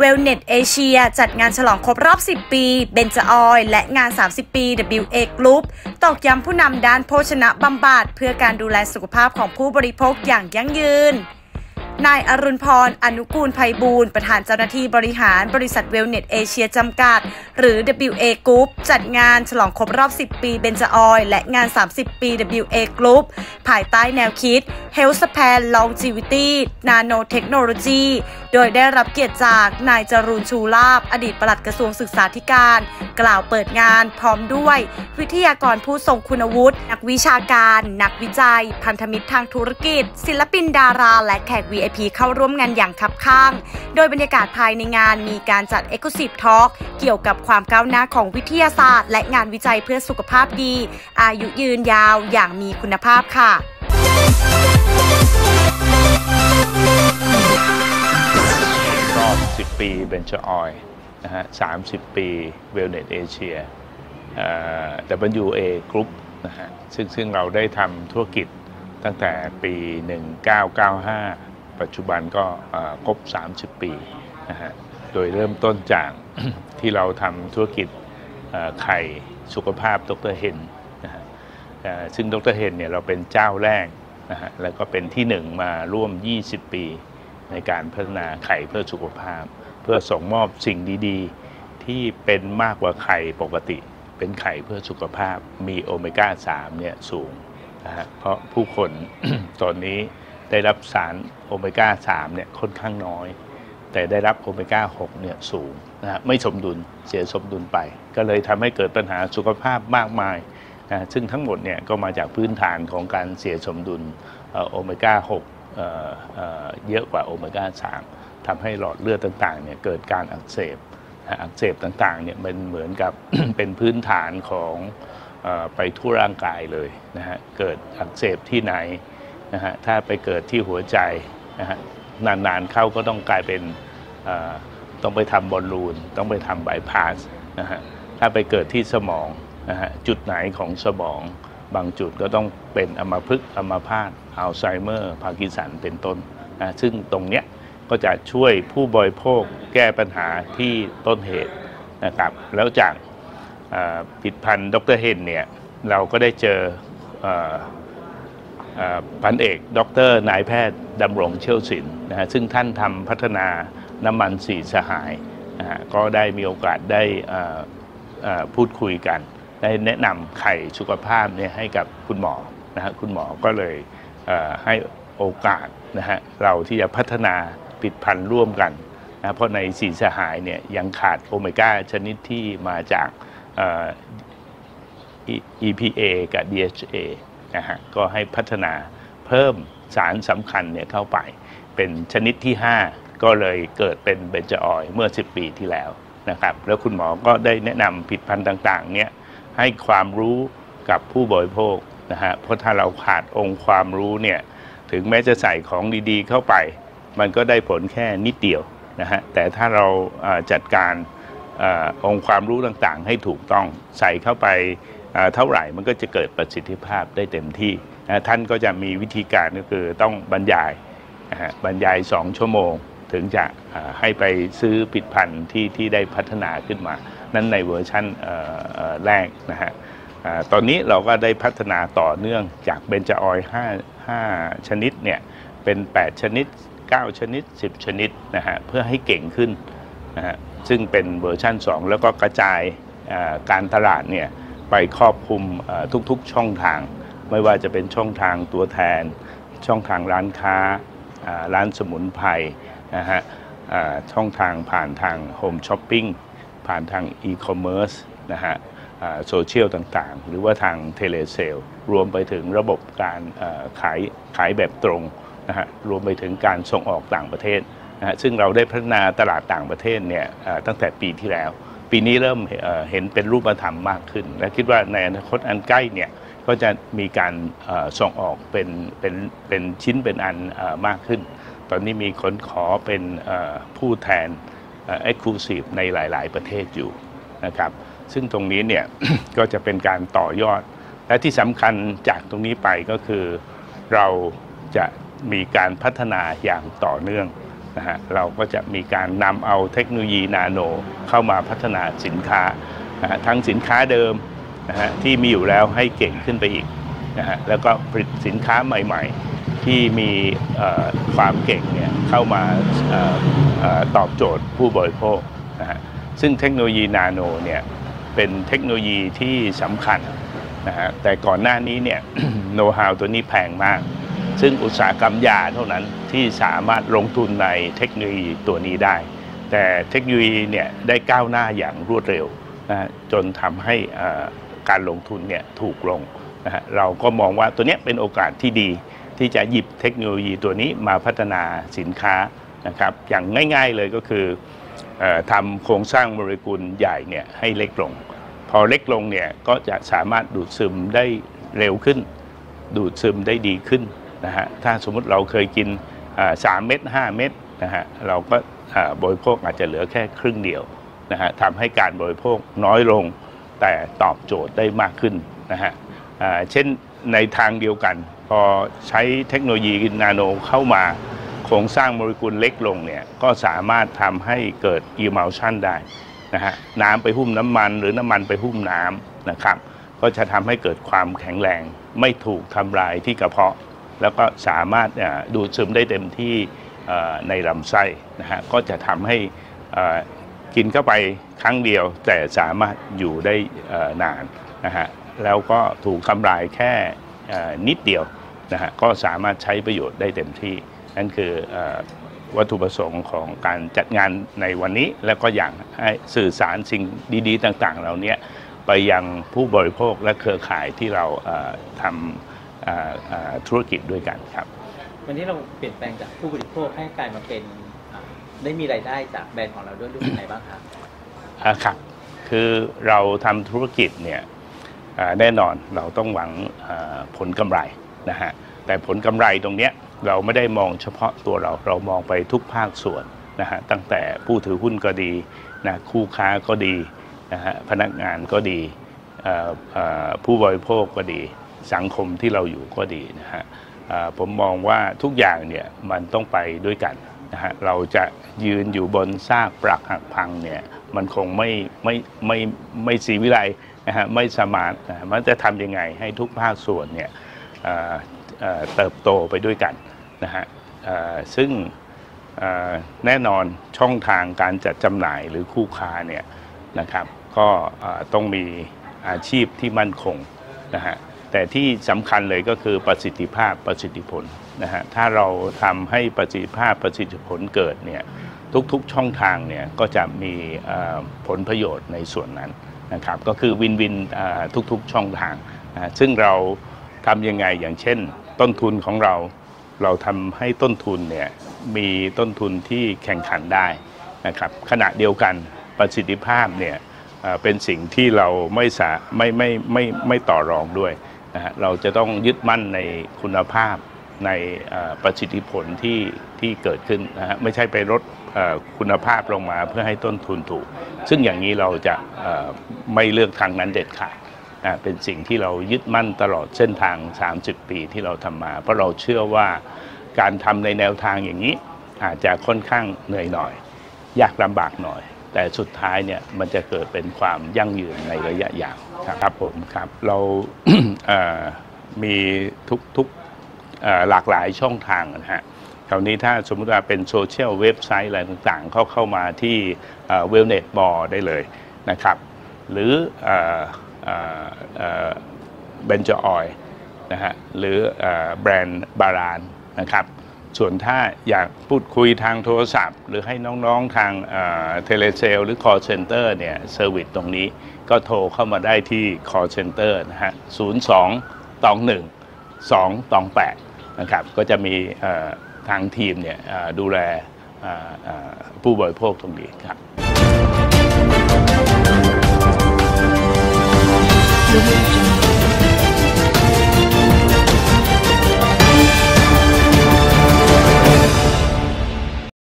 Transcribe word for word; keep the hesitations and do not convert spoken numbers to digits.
Wellness Asia จัดงานฉลองครบรอบสิบปีเบนจออยล์และงานสามสิบปี ดับเบิลยู เอ Group ตอกย้ำผู้นำด้านโภชนะบำบัดเพื่อการดูแลสุขภาพของผู้บริโภคอย่างยั่งยืนนายอรุณพรอนุกูลไพบูลย์ประธานเจ้าหน้าที่บริหารบริษัท Wellness Asia จำกัดหรือ ดับเบิลยู เอ Group จัดงานฉลองครบรอบสิบปีเบนจออยล์และงานสามสิบปี ดับเบิลยู เอ Group ภายใต้แนวคิด Health Span Longevity Nanotechnology โดยได้รับเกียรติจากนายจรูญชูลาภอดีตปลัดกระทรวงศึกษาธิการกล่าวเปิดงานพร้อมด้วยวิทยากรผู้ทรงคุณวุฒินักวิชาการนักวิจัยพันธมิตรทางธุรกิจศิลปินดาราและแขก วี ไอ พี เข้าร่วมงานอย่างคับข้างโดยบรรยากาศภายในงานมีการจัด Exclusive Talk เกี่ยวกับความก้าวหน้าของวิทยาศาสตร์และงานวิจัยเพื่อสุขภาพดีอายุยืนยาวอย่างมีคุณภาพค่ะรอบสิบปีเบนจออยล์นะฮะสามสิบปี Wellness Asia เอ่อ ดับเบิลยู เอ Group นะฮะซึ่งซึ่งเราได้ทำธุรกิจตั้งแต่ปีหนึ่งเก้าเก้าห้าปัจจุบันก็ครบสามสิบปีนะฮะโดยเริ่มต้นจาก ที่เราทำธุรกิจไข่สุขภาพดร.เฮนนะฮะซึ่งดร.เฮนเนี่ยเราเป็นเจ้าแรกนะฮะแล้วก็เป็นที่หนึ่งมาร่วมยี่สิบปีในการพัฒนาไข่เพื่อสุขภาพเพื่อส่งมอบสิ่งดีๆที่เป็นมากกว่าไข่ปกติเป็นไข่เพื่อสุขภาพมีโอเมก้าสามเนี่ยสูงนะฮะเพราะผู้คน ตอนนี้ได้รับสารโอเมก้าสามเนี่ยค่อนข้างน้อยแต่ได้รับโอเมก้าหกเนี่ยสูงนะฮะไม่สมดุลเสียสมดุลไปก็เลยทำให้เกิดปัญหาสุขภาพมากมายนะซึ่งทั้งหมดเนี่ยก็มาจากพื้นฐานของการเสียสมดุลโอเมก้าหกเยอะกว่าโอเมก้าสามทำให้หลอดเลือดต่างๆเนี่ยเกิดการอักเสบอักเสบต่างๆเนี่ยมันเหมือนกับ เป็นพื้นฐานของไปทั่วร่างกายเลยนะฮะเกิดอักเสบที่ไหนนะฮะถ้าไปเกิดที่หัวใจนะฮะนานๆเข้าก็ต้องกลายเป็นต้องไปทำบอลลูนต้องไปทำบายพาสนะฮะถ้าไปเกิดที่สมองนะฮะจุดไหนของสมองบางจุดก็ต้องเป็นอัมพฤกษ์อัมพาตอัลไซเมอร์พาร์กินสันเป็นต้นนะซึ่งตรงเนี้ยก็จะช่วยผู้บริโภคแก้ปัญหาที่ต้นเหตุนะครับแล้วจากผลิตภัณฑ์ดร.เฮนเนี่ยเราก็ได้เจอพันเอกดร.นายแพทย์ดำรงเชี่ยวศิลป์นะฮะซึ่งท่านทำพัฒนาน้ำมันสีสหายนะฮะก็ได้มีโอกาสได้พูดคุยกันได้แนะนำไข่สุขภาพเนี่ยให้กับคุณหมอนะฮะคุณหมอก็เลยให้โอกาสนะฮะเราที่จะพัฒนาผลิตภัณฑ์ร่วมกันนะเพราะในสีสหายเนี่ยยังขาดโอเมก้าชนิดที่มาจาก อี พี เอ กับ ดี เอช เอ นะฮะก็ให้พัฒนาเพิ่มสารสำคัญเนี่ยเข้าไปเป็นชนิดที่ห้าก็เลยเกิดเป็นเบนจออยล์เมื่อสิบปีที่แล้วนะครับแล้วคุณหมอก็ได้แนะนำผลิตภัณฑ์ต่างๆเนี่ยให้ความรู้กับผู้บริโภคนะฮะเพราะถ้าเราขาดองค์ความรู้เนี่ยถึงแม้จะใส่ของดีๆเข้าไปมันก็ได้ผลแค่นิดเดียวนะฮะแต่ถ้าเราจัดการองค์ความรู้ต่างๆให้ถูกต้องใส่เข้าไปเท่าไหร่มันก็จะเกิดประสิทธิภาพได้เต็มที่ท่านก็จะมีวิธีการก็คือต้องบรรยายบรรยายสองชั่วโมงถึงจะให้ไปซื้อผลิตภัณฑ์ที่ที่ได้พัฒนาขึ้นมานั้นในเวอร์ชันแรกนะฮะตอนนี้เราก็ได้พัฒนาต่อเนื่องจากเบนจออยล์ห้าชนิดเนี่ยเป็นแปดชนิดเก้าชนิดสิบชนิดนะฮะเพื่อให้เก่งขึ้นนะฮะซึ่งเป็นเวอร์ชันสองแล้วก็กระจายการตลาดเนี่ยไปครอบคลุมทุกๆช่องทางไม่ว่าจะเป็นช่องทางตัวแทนช่องทางร้านค้าร้านสมุนไพรนะฮะช่องทางผ่านทางโฮมช้อปปิ้งผ่านทางอีคอมเมิร์ซนะฮะโซเชียลต่างๆหรือว่าทางเทเลเซลรวมไปถึงระบบการขายขายแบบตรงนะฮะรวมไปถึงการส่งออกต่างประเทศนะฮะซึ่งเราได้พัฒนาตลาดต่างประเทศเนี่ยตั้งแต่ปีที่แล้วปีนี้เริ่มเห็นเป็นรูปธรรมมากขึ้นและคิดว่าในอนาคตอันใกล้เนี่ยก็จะมีการส่งออกเป็นเป็นเป็นชิ้นเป็นอันมากขึ้นตอนนี้มีคนขอเป็นผู้แทน Exclusive ในหลายๆประเทศอยู่นะครับซึ่งตรงนี้เนี่ย ก็จะเป็นการต่อยอดและที่สำคัญจากตรงนี้ไปก็คือเราจะมีการพัฒนาอย่างต่อเนื่องนะฮะเราก็จะมีการนำเอาเทคโนโลยีนาโนเข้ามาพัฒนาสินค้านะฮะทั้งสินค้าเดิมนะฮะที่มีอยู่แล้วให้เก่งขึ้นไปอีกนะฮะแล้วก็ผลิตสินค้าใหม่ๆที่มีความเก่งเนี่ยเข้ามาตอบโจทย์ผู้บริโภคนะฮะซึ่งเทคโนโลยีนาโนเนี่ยเป็นเทคโนโลยีที่สำคัญนะฮะแต่ก่อนหน้านี้เนี่ย โน้ตฮาวตัวนี้แพงมากซึ่งอุตสาหกรรมยาเท่านั้นที่สามารถลงทุนในเทคโนโลยีตัวนี้ได้แต่เทคโนโลยีเนี่ยได้ก้าวหน้าอย่างรวดเร็วนะจนทำให้การลงทุนเนี่ยถูกลงนะฮะเราก็มองว่าตัวนี้เป็นโอกาสที่ดีที่จะหยิบเทคโนโลยีตัวนี้มาพัฒนาสินค้านะครับอย่างง่ายๆเลยก็คือทำโครงสร้างโมเลกุลใหญ่เนี่ยให้เล็กลงพอเล็กลงเนี่ยก็จะสามารถดูดซึมได้เร็วขึ้นดูดซึมได้ดีขึ้นนะฮะถ้าสมมุติเราเคยกินสามเม็ดห้าเม็ดนะฮะเราก็บริโภคอาจจะเหลือแค่ครึ่งเดียวนะฮะทำให้การบริโภคน้อยลงแต่ตอบโจทย์ได้มากขึ้นนะฮะเช่นในทางเดียวกันพอใช้เทคโนโลยีนาโนเข้ามาโครงสร้างโมเลกุลเล็กลงเนี่ยก็สามารถทำให้เกิด emulsion ได้นะฮะน้ำไปหุ้มน้ำมันหรือน้ำมันไปหุ้มน้ำนะครับก็จะทำให้เกิดความแข็งแรงไม่ถูกทำลายที่กระเพาะแล้วก็สามารถดูดซึมได้เต็มที่ในลำไส้นะฮะก็จะทำให้กินเข้าไปครั้งเดียวแต่สามารถอยู่ได้นานนะฮะแล้วก็ถูกทำลายแค่นิดเดียวนะฮะก็สามารถใช้ประโยชน์ได้เต็มที่นั่นคือวัตถุประสงค์ของการจัดงานในวันนี้แล้วก็อยากให้สื่อสารสิ่งดีๆต่างๆเหล่านี้ไปยังผู้บริโภคและเครือข่ายที่เราทำธุรกิจด้วยกันครับวันนี้เราเปลี่ยนแปลงจากผู้บริโภคให้กลายมาเป็นได้มีรายได้จากแบรนด์ของเราด้วยรู้สึกไงบ้างครับครับคือเราทำธุรกิจเนี่ยแน่นอนเราต้องหวังผลกำไรนะฮะแต่ผลกำไรตรงนี้เราไม่ได้มองเฉพาะตัวเราเรามองไปทุกภาคส่วนนะฮะตั้งแต่ผู้ถือหุ้นก็ดีนะคู่ค้าก็ดีนะฮะพนักงานก็ดีผู้บริโภคก็ดีสังคมที่เราอยู่ก็ดีนะฮะผมมองว่าทุกอย่างเนี่ยมันต้องไปด้วยกันนะฮะเราจะยืนอยู่บนซากปรักหักพังเนี่ยมันคงไม่ไม่ไม่ไม่ศรีวิไลนะฮะไม่สมาร์ทนะมันจะทำยังไงให้ทุกภาคส่วนเนี่ยเติบโตไปด้วยกันนะฮะซึ่งแน่นอนช่องทางการจัดจำหน่ายหรือคู่ค้าเนี่ยนะครับก็ต้องมีอาชีพที่มั่นคงนะฮะแต่ที่สำคัญเลยก็คือประสิทธิภาพประสิทธิผลนะฮะถ้าเราทำให้ประสิทธิภาพประสิทธิผลเกิดเนี่ยทุกๆช่องทางเนี่ยก็จะมีผลประโยชน์ในส่วนนั้นนะครับก็คือวินวินทุกๆช่องทางนะซึ่งเราทำยังไงอย่างเช่นต้นทุนของเราเราทำให้ต้นทุนเนี่ยมีต้นทุนที่แข่งขันได้นะครับขณะเดียวกันประสิทธิภาพเนี่ยเป็นสิ่งที่เราไม่สาไม่ไม่ไม่ไม่ต่อรองด้วยนะฮะเราจะต้องยึดมั่นในคุณภาพในประสิทธิผลที่ที่เกิดขึ้นนะฮะไม่ใช่ไปลดคุณภาพลงมาเพื่อให้ต้นทุนถูกซึ่งอย่างนี้เราจะไม่เลือกทางนั้นเด็ดขาดนะเป็นสิ่งที่เรายึดมั่นตลอดเส้นทางสามสิบปีที่เราทำมาเพราะเราเชื่อว่าการทำในแนวทางอย่างนี้อาจจะค่อนข้างเหนื่อยหน่อยยากลำบากหน่อยแต่สุดท้ายเนี่ยมันจะเกิดเป็นความยั่งยืนในระยะยาวครับผมครับเรา มีทุกทุกหลากหลายช่องทางนะฮะคราวนี้ถ้าสมมติว่าเป็นโซเชียลเว็บไซต์อะไรต่างๆเข้าเข้ามาที่ Wellness Ball ได้เลยนะครับหรือเบนจออยล์นะฮะหรือแบรนด์บารานนะครับส่วนถ้าอยากพูดคุยทางโทรศัพท์หรือให้น้องๆทางเทเลเซลหรือ call center เนี่ยเซอร์วิสตรงนี้ก็โทรเข้ามาได้ที่ call center นะฮะศูนย์ สอง สอง หนึ่ง สอง สอง แปดนะครับก็จะมีทางทีมเนี่ยดูแลผู้บริโภคตรงนี้ครับ